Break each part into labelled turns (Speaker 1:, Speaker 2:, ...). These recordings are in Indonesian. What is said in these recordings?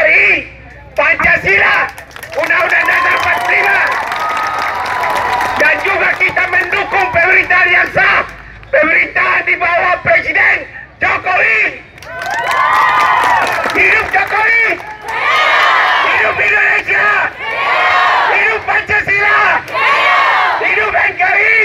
Speaker 1: NKRI, Pancasila, Undang-Undang Dasar 45, dan juga kita mendukung pemerintahan yang sah, pemerintahan di bawah Presiden Jokowi. Hidup Jokowi, hidup Indonesia, hidup Pancasila, hidup NKRI.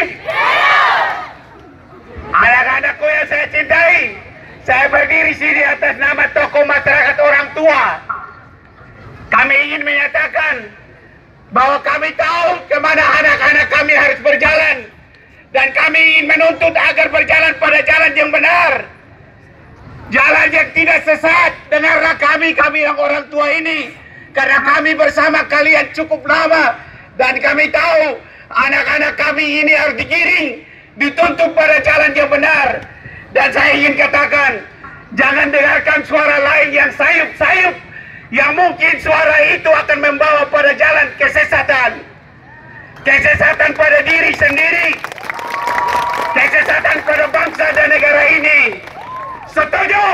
Speaker 1: Anak-anakku yang saya cintai, saya berdiri sini atas nama tokoh masyarakat orang tua. Kami ingin menyatakan bahwa kami tahu kemana anak-anak kami harus berjalan, dan kami ingin menuntut agar berjalan pada jalan yang benar, jalan yang tidak sesat. Dengarlah kami yang orang tua ini, karena kami bersama kalian cukup lama, dan kami tahu anak-anak kami ini harus digiring, dituntut pada jalan yang benar. Dan saya ingin katakan, jangan dengarkan suara lain yang sayup-sayup, yang mungkin suara itu akan membawa pada jalan kesesatan. Kesesatan pada diri sendiri, kesesatan pada bangsa dan negara ini. Setuju?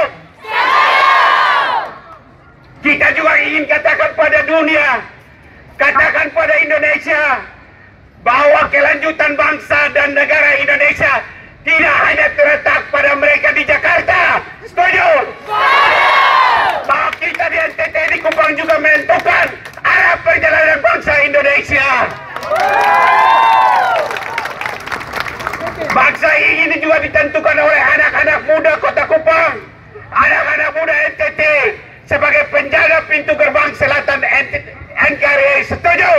Speaker 1: Kita juga ingin katakan pada dunia, katakan pada Indonesia, bahwa kelanjutan bangsa dan negara Indonesia tidak hanya terletak pada mereka di Jakarta. Setuju? Bahwa kita di NTT di Kupang juga menentukan arah perjalanan bangsa Indonesia. Bangsa ini juga ditentukan oleh anak-anak muda Kota Kupang, anak-anak muda NTT sebagai penjaga pintu gerbang selatan NKRI. Setuju?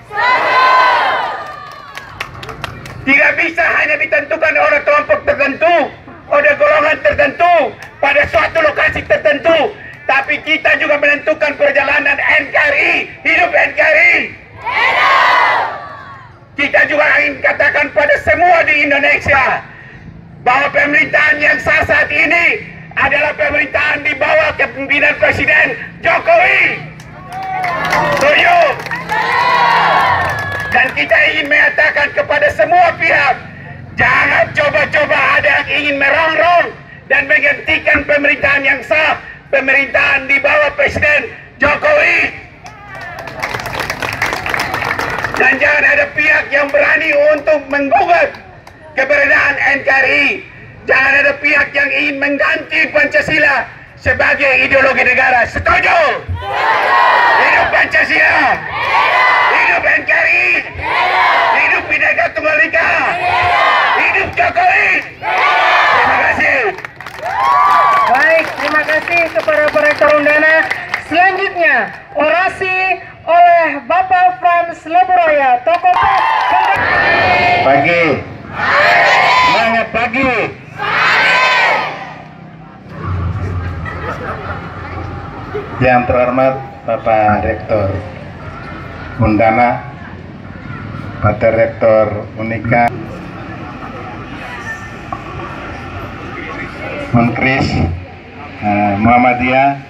Speaker 1: Tidak bisa hanya ditentukan oleh kelompok tertentu, oleh golongan tertentu, pada suatu lokasi tertentu, tapi kita juga menentukan perjalanan NKRI. Hidup NKRI! Kita juga ingin katakan pada semua di Indonesia bahwa pemerintahan yang sah saat ini adalah pemerintahan di bawah kepemimpinan Presiden Jokowi. Setuju? Dan kita ingin menyatakan kepada semua pihak, jangan coba-coba ada yang ingin merongrong dan menghentikan pemerintahan yang sah, pemerintahan di bawah Presiden Jokowi. Dan jangan ada pihak yang berani untuk menggugat keberadaan NKRI. Jangan ada pihak yang ingin mengganti Pancasila sebagai ideologi negara. Setuju? Hidup Pancasila! Hidup NKRI! Hidup Bhinneka Tunggal Ika! Hidup Jokowi! Terima kasih.
Speaker 2: Baik, terima kasih kepada para Tarundana. Selanjutnya, orasi oleh Bapak Frans Leburoya, tokoh
Speaker 1: Pagi. Semangat pagi. Yang terhormat Bapak Rektor Undana, Bapak Rektor Unika, Unkris, Muhammadiyah,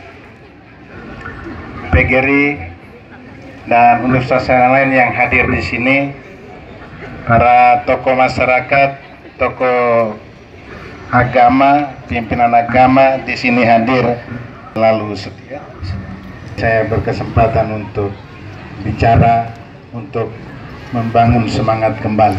Speaker 1: PGRI, dan universitas yang lain yang hadir di sini, para tokoh masyarakat, tokoh agama, pimpinan agama di sini hadir. Lalu setia, saya berkesempatan untuk bicara, untuk membangun semangat kembali.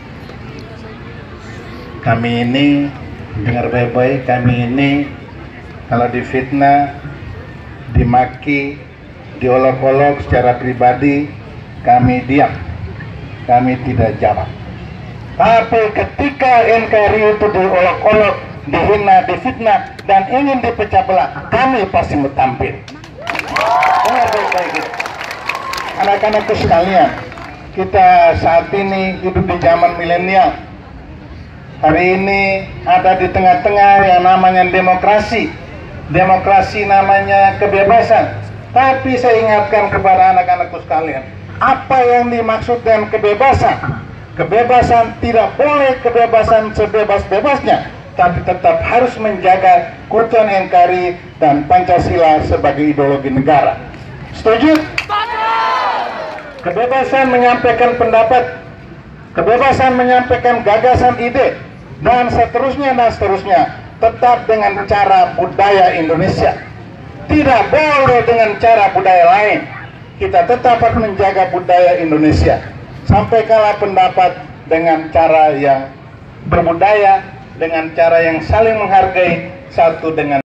Speaker 1: Kami ini, dengar baik-baik, kami ini kalau difitnah, dimaki, diolok-olok secara pribadi, kami diam, kami tidak jawab. Tapi ketika NKRI itu diolok-olok, dihina, difitnah, dan ingin dipecah belah, kami pasti tampil. Dengar baik-baik itu. Anak-anakku sekalian, kita saat ini hidup di zaman milenial. Hari ini ada di tengah-tengah yang namanya demokrasi. Demokrasi namanya kebebasan. Tapi saya ingatkan kepada anak-anakku sekalian, apa yang dimaksud dengan kebebasan? Kebebasan tidak boleh kebebasan sebebas-bebasnya, tapi tetap harus menjaga keutuhan NKRI dan Pancasila sebagai ideologi negara. Setuju? Kebebasan menyampaikan pendapat, kebebasan menyampaikan gagasan, ide, dan seterusnya, tetap dengan cara budaya Indonesia. tidak boleh dengan cara budaya lain. Kita tetap harus menjaga budaya Indonesia. Sampai kalah pendapat dengan cara yang berbudaya, dengan cara yang saling menghargai satu dengan